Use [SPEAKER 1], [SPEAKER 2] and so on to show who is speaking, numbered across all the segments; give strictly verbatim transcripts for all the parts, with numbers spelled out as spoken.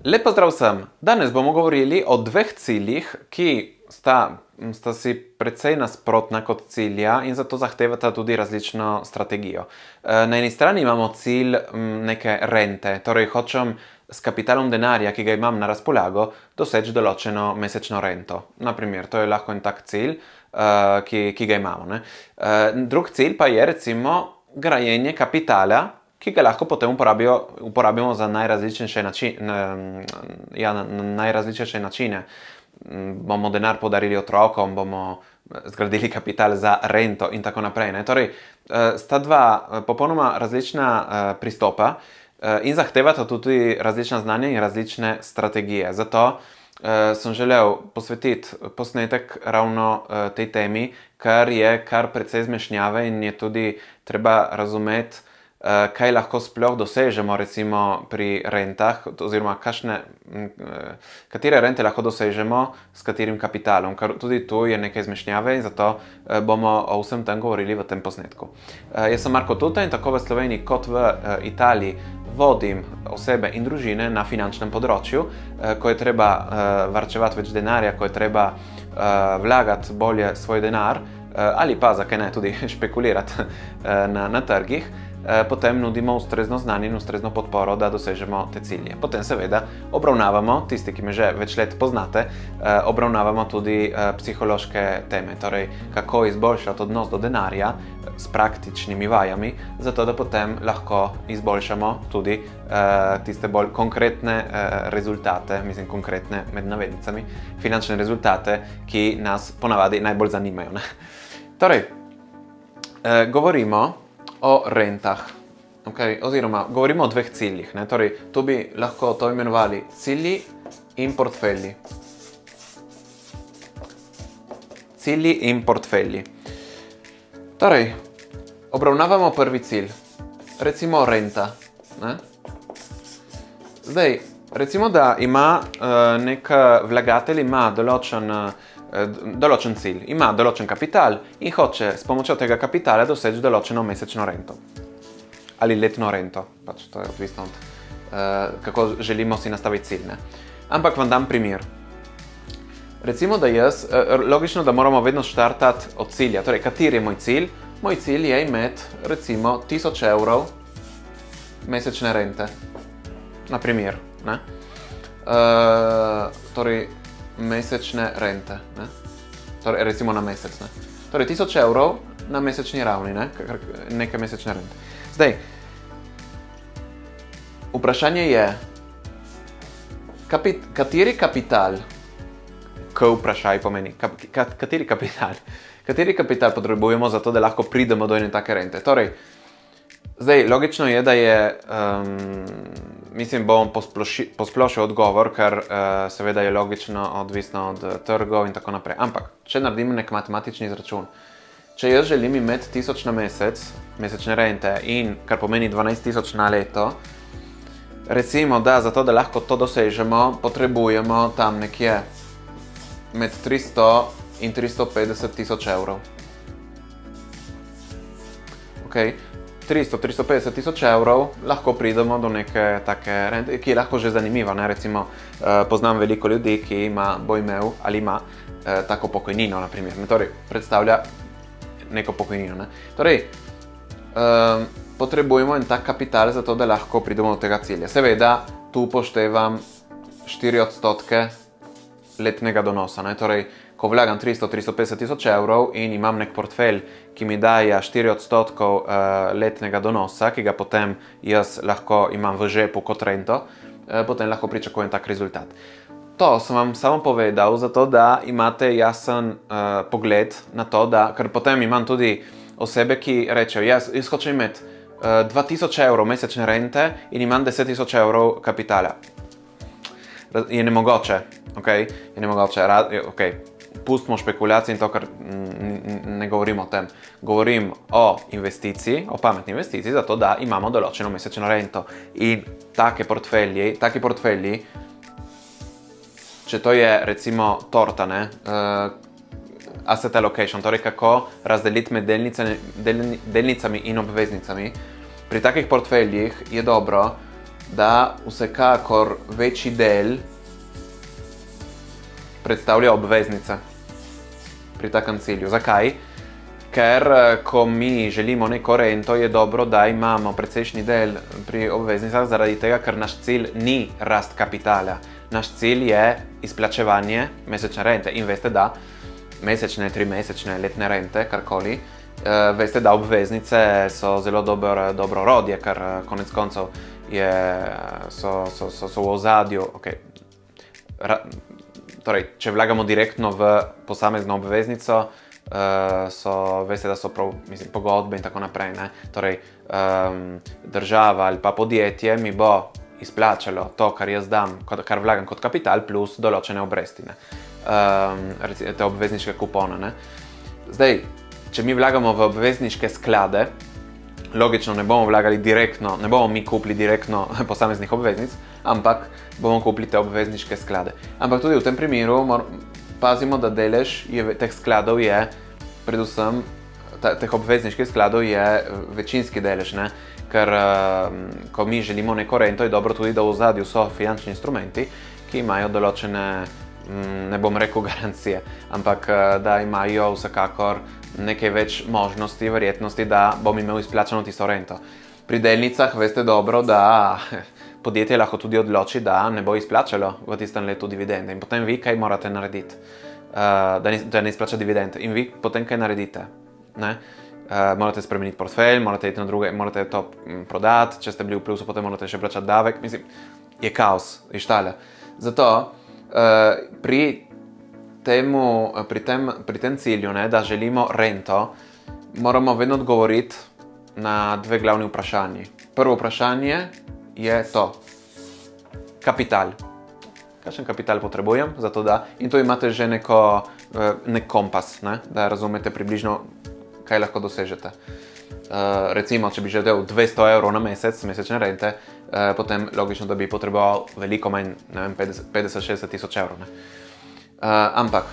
[SPEAKER 1] Lep pozdrav vsem! Danes bomo govorili o dveh ciljih, ki sta, sta si precej nasprotna kot cilja in zato zahtevata tudi različno strategijo. Na eni strani imamo cilj neke rente, torej hočem s kapitalom denarja, ki ga imam na razpolago, doseči določeno mesečno rento. Naprimer, to je lahko en tak cilj, ki, ki ga imamo. Ne? Drug cilj pa je recimo grajenje kapitala, ki ga lahko potem uporabimo za najrazličnejše načine, ja, na najrazličnejše načine. Bomo denar podarili otrokom, bomo zgradili kapital za rento in tako naprej. Ne? Torej, sta dva popolnoma različna pristopa in zahtevata tudi različna znanja in različne strategije. Zato sem želel posvetiti posnetek ravno tej temi, ker je kar precej zmešnjave in je tudi treba razumeti, kaj lahko sploh dosežemo recimo pri rentah, oziroma kakšne, katere rente lahko dosežemo s katerim kapitalom, ker tudi tu je nekaj zmešnjave in zato bomo o vsem tem govorili v tem posnetku. Jaz sem Marko Tuta in tako v Sloveniji kot v Italiji vodim osebe in družine na finančnem področju, ko je treba varčevati več denarja, ko je treba vlagati bolje svoj denar ali pa, zakaj ne, tudi špekulirati na, na trgih. Potem nudimo ustrezno znanje in ustrezno podporo, da dosežemo te cilje. Potem seveda obravnavamo, tisti, ki me že več let poznate, obravnavamo tudi psihološke teme, torej kako izboljšati odnos do denarja s praktičnimi vajami, zato da potem lahko izboljšamo tudi tiste bolj konkretne rezultate, mislim konkretne med navednicami, finančne rezultate, ki nas ponavadi najbolj zanimajo. Ne? Torej, govorimo o rentah, okay? Oziroma govorimo o dveh ciljih. Ne? Torej, tu bi lahko to imenovali cilji in portfelji. Cilji in portfelji. Torej, obravnavamo prvi cilj, recimo renta. Ne? Zdaj, recimo, da ima uh, nek vlagatelj ima določen uh, določen cilj, ima določen kapital in hoče s pomočjo tega kapitala doseči določeno mesečno rento. Ali letno rento, pač to je odvisno od, uh, kako želimo si nastaviti cilj. Ne? Ampak vam dam primer. Recimo, da jaz, uh, logično, da moramo vedno štartati od cilja. Torej, kateri je moj cilj? Moj cilj je imeti, recimo, tisoč evrov mesečne rente. Na primer, ne? Uh, torej, mesečne rente, ne? Torej, recimo na mesec. Ne? Torej, tisoč evrov na mesečni ravni, ne? Neke mesečne rente. Zdaj, vprašanje je, kapit kateri kapital, ko vprašaj pomeni, kap kat kateri kapital, kateri kapital potrebujemo za to, da lahko pridemo do ene take rente. Torej, zdaj, logično je, da je, um, mislim, bom posplošil odgovor, ker uh, seveda je logično odvisno od trgov in tako naprej. Ampak, če naredim nek matematični izračun, če jaz želim imeti tisoč na mesec, mesečne rente in kar pomeni dvanajst tisoč na leto, recimo, da za to, da lahko to dosežemo, potrebujemo tam nekje med tristo in tristo petdeset tisoč evrov. Okay. tristo do tristo petdeset tisoč evrov lahko pridemo do neke take rente, ki je lahko že zanimiva. Ne? Recimo, uh, poznam veliko ljudi, ki ima, bo imel ali ima uh, tako pokojnino, na primer. Ne? Torej, predstavlja neko pokojnino. Ne? Torej, uh, potrebujemo en tak kapital za to, da lahko pridemo do tega cilja. Seveda, tu upoštevam štiri odstotke letnega donosa. Ne? Torej, ko vlagam tristo do tristo petdeset tisoč evrov in imam nek portfelj, ki mi daje štiri odstotkov uh, letnega donosa, ki ga potem jaz lahko imam v žepu kot rento, uh, potem lahko pričakujem tak rezultat. To sem vam samo povedal, zato da imate jasen uh, pogled na to, da, ker potem imam tudi osebe, ki rečejo, jaz, jaz hočem imeti uh, dva tisoč evrov mesečne rente in imam deset tisoč evrov kapitala. Je nemogoče, ok? Je nemogoče, ok. Pustimo špekulacije in to, kar ne govorim o tem. Govorim o investiciji, o pametni investiciji, zato da imamo določeno mesečno rento. In take portfelji, taki portfelji, če to je recimo torta, ne, uh, asset allocation, torej kako razdeliti med delnicami, delni, delnicami in obveznicami, pri takih portfeljih je dobro da vsekakor večji del predstavlja obveznice pri takem cilju. Zakaj? Ker ko mi želimo neko rento, je dobro, da imamo precejšnji del pri obveznicah, zaradi tega, ker naš cilj ni rast kapitala. Naš cilj je izplačevanje mesečne rente in veste, da mesečne, trimesečne, letne rente, karkoli, veste, da obveznice so zelo dobro, dobro orodje, ker konec koncev je, so, so, so, so v ozadju. Okay. Ra, torej, če vlagamo direktno v posamezno obveznico, Uh, so, veste, da so prav, mislim, pogodbe in tako naprej, ne? Torej, um, država ali pa podjetje mi bo izplačalo to, kar jaz dam, kar vlagam kot kapital, plus določene obresti, ne? Um, te obvezniške kupone, ne? Zdaj, če mi vlagamo v obvezniške sklade, logično ne bomo vlagali direktno, ne bomo mi kupili direktno posameznih obveznic, ampak bomo kupili te obvezniške sklade. Ampak tudi v tem primeru pazimo, da delež je, teh skladov je, predvsem ta, teh obvezniških skladov je večinski delež, ne? Ker um, ko mi želimo neko rento, je dobro tudi, da v ozadju so finančni instrumenti, ki imajo določene, um, ne bom rekel garancije, ampak da imajo vsekakor nekaj več možnosti, verjetnosti, da bom imel izplačano tisto rento. Pri delnicah veste dobro, da podjetje lahko tudi odloči, da ne bo izplačalo v tistem letu dividende in potem vi kaj morate narediti, uh, da, ne, da ne izplača dividende in vi potem kaj naredite. Ne? Uh, morate spremeniti portfelj, morate iti na druge, morate to prodati, če ste bili v plusu, potem morate še plačati davek. Mislim, je kaos, je štale. Zato uh, pri, temu, pri, tem, pri tem cilju, ne, da želimo rento, moramo vedno odgovoriti na dve glavni vprašanji. Prvo vprašanje je to. Kapital. Kakšen kapital potrebujem za to, da... In tu imate že neko, nek kompas, ne? Da razumete približno, kaj lahko dosežete. Uh, recimo, če bi želel dvesto evrov na mesec, mesečne rente, uh, potem logično, da bi potreboval veliko manj, ne vem, petdeset šestdeset tisoč evrov. Ne? Uh, ampak,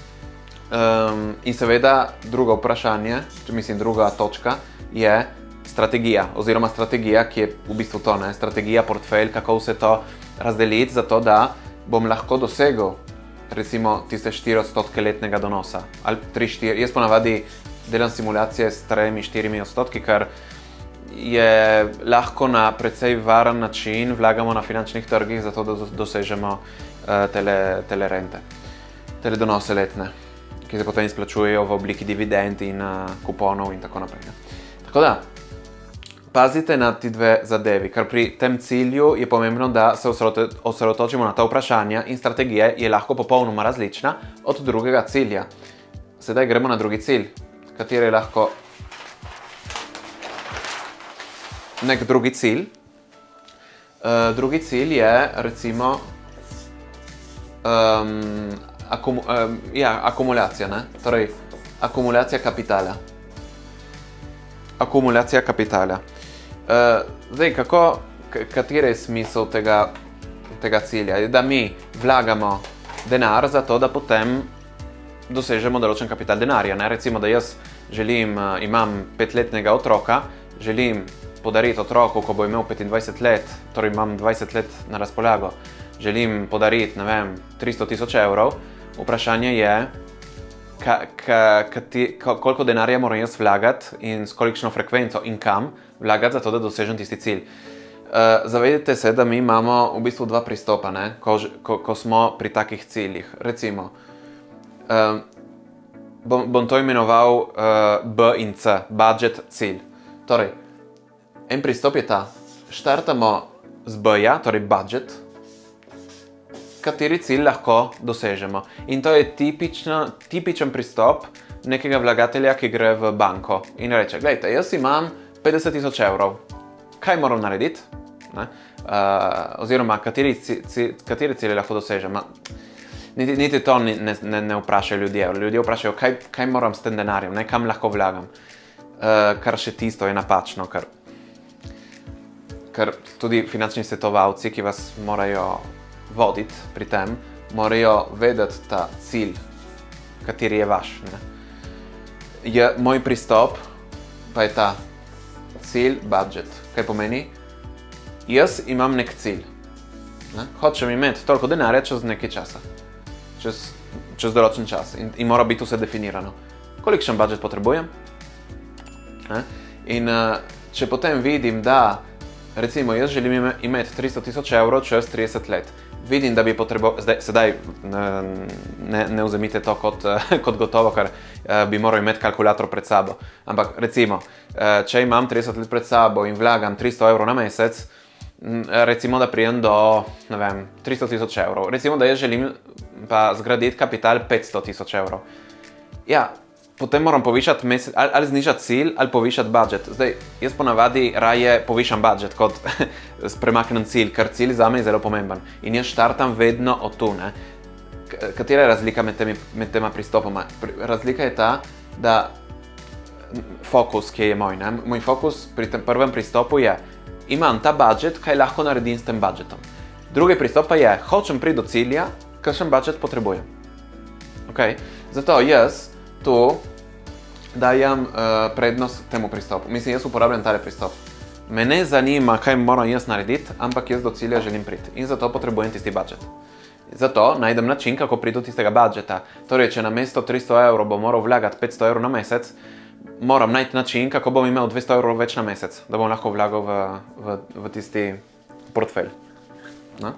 [SPEAKER 1] um, in seveda drugo vprašanje, če mislim druga točka, je strategija, oziroma strategija, ki je v bistvu to, ne? Strategija, portfelj, kako vse to razdeliti, zato da bom lahko dosegel recimo tiste štiri odstotke letnega donosa. Ali tri, štiri. Jaz ponavadi delam simulacije s tremi, štirimi odstotki, ker je lahko na precej varen način vlagamo na finančnih trgih, zato da dosežemo uh, tele, tele rente, tele donose letne, ki se potem izplačujejo v obliki dividend in uh, kuponov in tako naprej. Ne? Tako da, pazite na ti dve zadevi, ker pri tem cilju je pomembno, da se osredotočimo na ta vprašanja in strategija je lahko popolnoma različna od drugega cilja. Sedaj gremo na drugi cilj, kateri je lahko nek drugi cilj. Uh, drugi cilj je recimo um, akum, um, ja, akumulacija, ne? Torej, akumulacija kapitala. Akumulacija kapitala. Uh, zdaj, kako, kateri je smisel tega, tega cilja? Je, da mi vlagamo denar za to, da potem dosežemo določen kapital denarja. Ne? Recimo, da jaz želim, uh, imam petletnega otroka, želim podariti otroku, ko bo imel petindvajset let, torej imam dvajset let na razpolago, želim podariti, ne vem, tristo tisoč evrov, vprašanje je, ka, ka, kati, ka, koliko denarja moram jaz vlagati in s kolikšno frekvenco in kam vlagati za to, da dosežem tisti cilj. Uh, zavedite se, da mi imamo v bistvu dva pristopa, ne? Ko, ko, ko smo pri takih ciljih. Recimo, uh, bom, bom to imenoval uh, B in C, budget, cilj. Torej, en pristop je ta, štartamo z B-ja, torej budget, kateri cilj lahko dosežemo. In to je tipično, tipičen pristop nekega vlagatelja, ki gre v banko in reče, gledajte, jaz imam petdeset tisoč evrov, kaj moram narediti? Ne? Uh, oziroma, kateri, kateri cilje lahko dosežem? Niti, niti to ne, ne, ne vprašajo ljudje. Ljudje vprašajo, kaj, kaj moram s tem denarjem, ne? Kam lahko vlagam. Uh, kar še tisto je napačno, ker, ker tudi finančni svetovalci, ki vas morajo voditi pri tem, morajo vedeti ta cilj, kateri je vaš. Ne? Je, moj pristop pa je ta cilj, budget. Kaj pomeni? jaz imam nek cilj. Ne? Hočem imeti toliko denarja čez nekaj časa. Čez, čez določen čas. In, in mora biti vse definirano. Kolikšen budžet potrebujem? Ne? In uh, če potem vidim, da recimo jaz želim imeti tristo tisoč evrov čez trideset let. Vidim, da bi potreboval, zdaj, sedaj ne, ne vzemite to kot, kot gotovo, ker uh, bi moral imeti kalkulator pred sabo. Ampak recimo, uh, če imam trideset let pred sabo in vlagam tristo evrov na mesec, recimo, da prijem do, ne vem, tristo tisoč evrov. Recimo, da jaz želim pa zgraditi kapital petsto tisoč evrov. Ja, potem moram povišati mesec, ali, ali znižati cilj, ali povišati budžet. Zdaj, jaz ponavadi raje povišam budžet, kot premaknem cilj, ker cilj zame je zelo pomemben. In jaz štartam vedno od tu, ne. Katera je razlika med, temi, med tema pristopoma? Razlika je ta, da fokus, ki je moj, ne. Moj fokus pri tem prvem pristopu je, imam ta budžet, kaj lahko naredim s tem budžetom. Drugi pristop pa je, hočem priti do cilja, kakšen budžet potrebujem. Okay? Zato jaz tu dajem uh, prednost temu pristopu. Mislim, jaz uporabljam tale pristop. Me ne zanima, kaj moram jaz narediti, ampak jaz do cilja želim priti. In zato potrebujem tisti budžet. Zato najdem način, kako priti do tistega budžeta. Torej, če na mesto tristo evrov bom moral vlagati petsto evrov na mesec, moram najti način, kako bom imel dvesto evrov več na mesec, da bom lahko vlagal v, v, v tisti portfelj. No?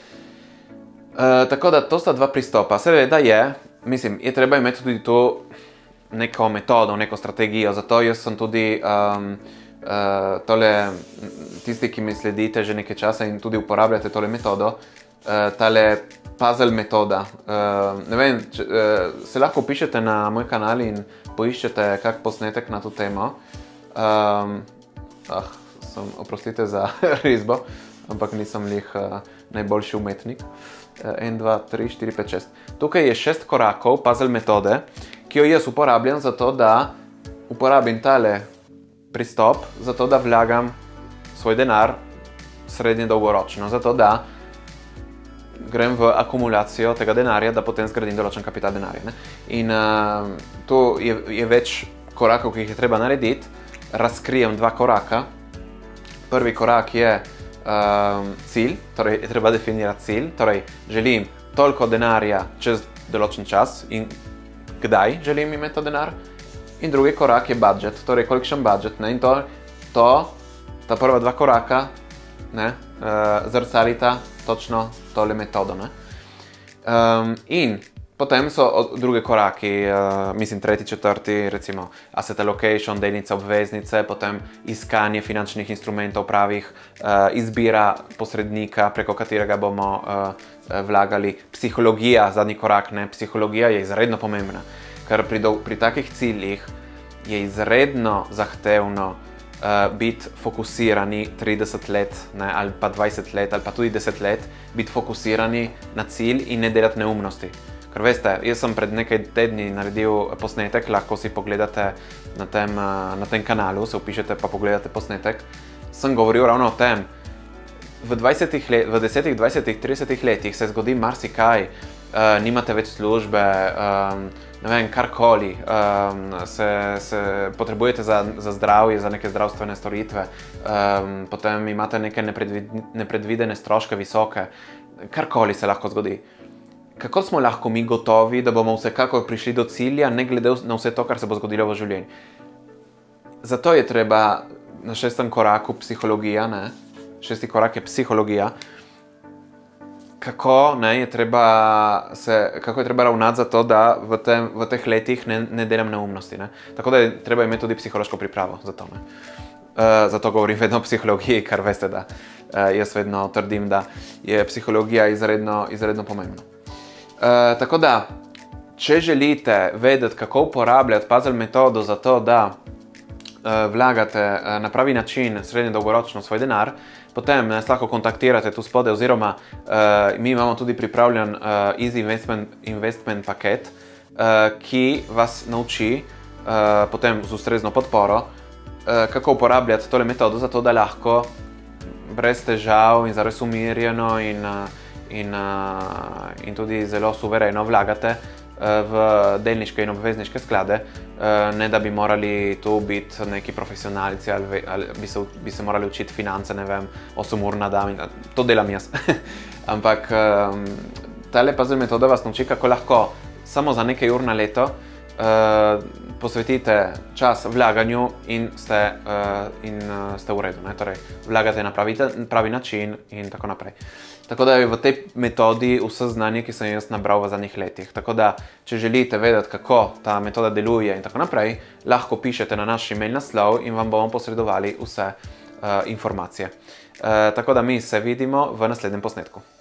[SPEAKER 1] E, tako da to sta dva pristopa. Seveda je, mislim, je treba imeti tudi tu neko metodo, neko strategijo, zato jaz sem tudi um, uh, tole, tisti, ki mi sledite že nekaj časa in tudi uporabljate tole metodo, uh, tale puzzle metoda. Uh, ne vem, če, uh, se lahko pišete na moj kanal in poiščete kak posnetek na to temo. Um, ah, sem, oprostite za risbo, ampak nisem lih uh, najboljši umetnik. Uh, en, dva, tri, štiri, pet, šest. Tukaj je šest korakov puzzle metode, ki jo jaz uporabljam zato, da uporabim tale pristop, zato da vlagam svoj denar srednje dolgoročno, zato da grem v akumulacijo tega denarja, da potem zgradim določen kapital denarja. Ne? In uh, tu je, je več korakov, ki jih je treba narediti. Razkrijem dva koraka. Prvi korak je uh, cilj, torej je treba definirati cilj, torej želim toliko denarja čez določen čas in kdaj želim imeti to denar. In drugi korak je budžet, torej kolikšen budžet. Ne? In to, to, ta prva dva koraka ne, uh, zrcalita točno tole metodo. Ne? Um, in potem so druge koraki, uh, mislim tretji, četrti, recimo asset allocation, delnice, obveznice, potem iskanje finančnih instrumentov pravih, uh, izbira posrednika, preko katerega bomo uh, vlagali. Psihologija, zadnji korak, ne? Psihologija je izredno pomembna, ker pri, do, pri takih ciljih je izredno zahtevno uh, biti fokusirani trideset let, ne? Ali pa dvajset let, ali pa tudi deset let, biti fokusirani na cilj in ne delati neumnosti. Ker veste, jaz sem pred nekaj tedni naredil posnetek, lahko si pogledate na tem, uh, na tem kanalu, se upišete pa pogledate posnetek. Sem govoril ravno o tem, v, dvajsetih let, v desetih, dvajsetih, tridesetih letih se zgodi marsikaj, uh, nimate več službe, um, ne vem, karkoli, um, se, se potrebujete za, za zdravje, za neke zdravstvene storitve, um, potem imate neke nepredvid, nepredvidene stroške visoke, karkoli se lahko zgodi. Kako smo lahko mi gotovi, da bomo vsekakor prišli do cilja, ne glede na vse to, kar se bo zgodilo v življenju? Zato je treba na šestem koraku psihologija, ne? Šesti korak je psihologija. Kako, ne, je treba se, kako je treba ravnati za to, da v, tem, v teh letih ne, ne delam neumnosti. Ne? Tako da je treba imeti tudi psihološko pripravo za to. Ne? Uh, zato govorim vedno o psihologiji, ker veste, da uh, jaz vedno trdim, da je psihologija izredno, izredno pomembna. Uh, tako da, če želite vedeti, kako uporabljati puzzle metodo za to, da uh, vlagate uh, na pravi način srednje dolgoročno svoj denar, potem nas lahko kontaktirate tu spode, oziroma uh, mi imamo tudi pripravljen uh, Easy Investment, investment paket, uh, ki vas nauči uh, potem z ustrezno podporo, uh, kako uporabljati tole metodo, zato da lahko brez težav in zares umirjeno in, uh, in, uh, in tudi zelo suvereno vlagate v delniške in obvezniške sklade, ne da bi morali tu biti neki profesionalci ali, ali bi, se, bi se morali učiti finance, ne vem, osem ur na dan. To delam jaz. Ampak tale puzzle metoda vas nauči, kako lahko samo za nekaj ur na leto Uh, posvetite čas vlaganju in ste, uh, in, uh, ste v redu. Ne? Torej, vlagate na pravi, pravi način in tako naprej. Tako da je v tej metodi vse znanje, ki sem jaz nabral v zadnjih letih. Tako da, če želite vedeti, kako ta metoda deluje in tako naprej, lahko pišete na naš email naslov in vam bomo posredovali vse uh, informacije. Uh, tako da mi se vidimo v naslednjem posnetku.